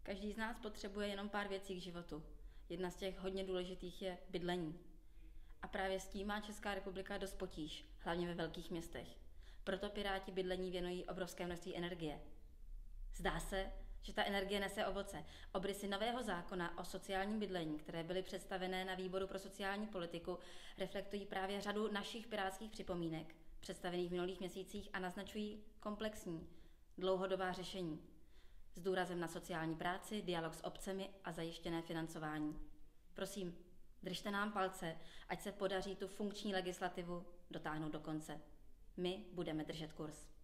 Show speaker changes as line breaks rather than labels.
Každý z nás potřebuje jenom pár věcí k životu. Jedna z těch hodně důležitých je bydlení. A právě s tím má Česká republika dost potíž, hlavně ve velkých městech. Proto Piráti bydlení věnují obrovské množství energie. Zdá se, že ta energie nese ovoce. Obrysy nového zákona o sociálním bydlení, které byly představené na výboru pro sociální politiku, reflektují právě řadu našich pirátských připomínek, představených v minulých měsících a naznačují komplexní, dlouhodobá řešení. S důrazem na sociální práci, dialog s obcemi a zajištěné financování. Prosím, držte nám palce, ať se podaří tu funkční legislativu dotáhnout do konce. My budeme držet kurz.